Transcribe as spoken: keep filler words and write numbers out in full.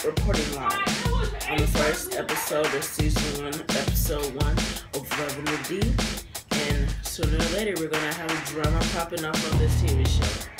reporting live on the first episode of season one, episode one of Lovin with D. And sooner or later, we're gonna have a drama popping off on this T V show.